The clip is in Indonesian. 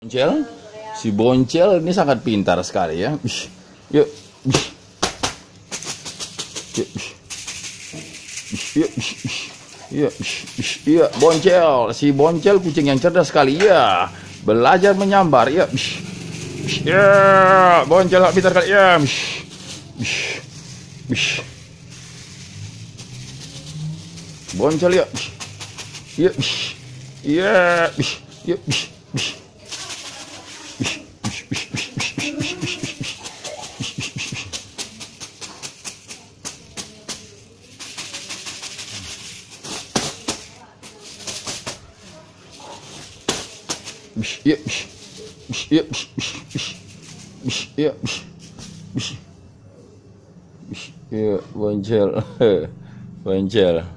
Boncel, si Boncel ini sangat pintar sekali ya. Yuk, yuk, Boncel, si Boncel kucing yang cerdas sekali ya. Belajar menyambar ya. Ya, Boncel pintar sekali ya. Boncel ya. Ya, ya, ya. Ya, Boncel, Boncel.